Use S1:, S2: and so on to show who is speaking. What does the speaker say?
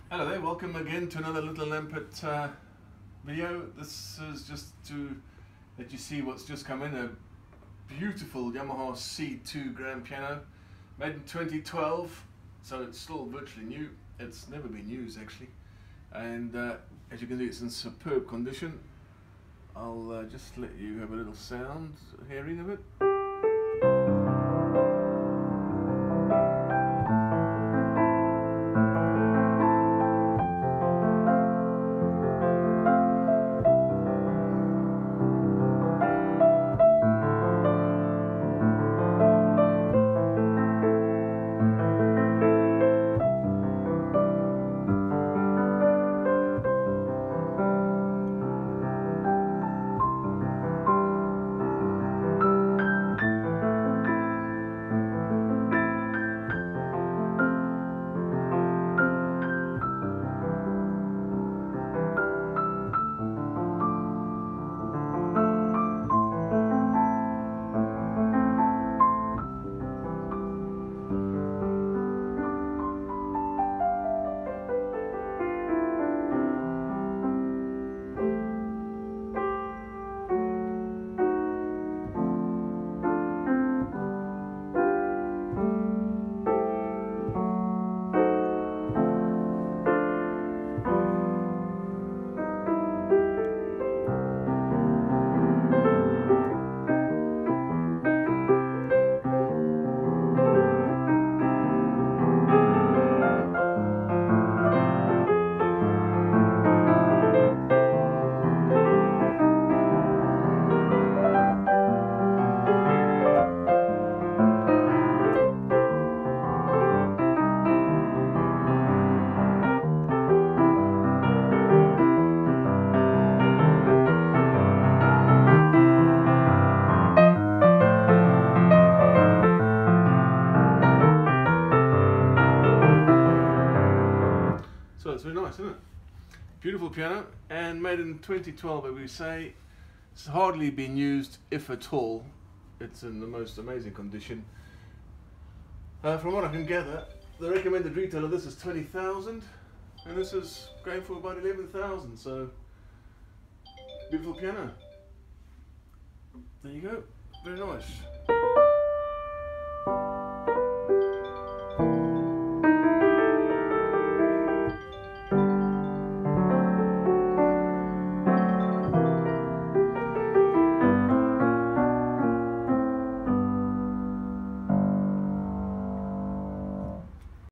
S1: Hello there, welcome again to another Little Lampert video. This is just to let you see what's just come in. A beautiful Yamaha C2 grand piano, made in 2012, so it's still virtually new. It's never been used actually, and as you can see, it's in superb condition. I'll just let you have a little sound hearing of it. So it's very nice, isn't it? Beautiful piano, and made in 2012, as we say. It's hardly been used, if at all. It's in the most amazing condition. From what I can gather, the recommended retail of this is 20,000, and this is going for about 11,000. So, beautiful piano. There you go. Very nice.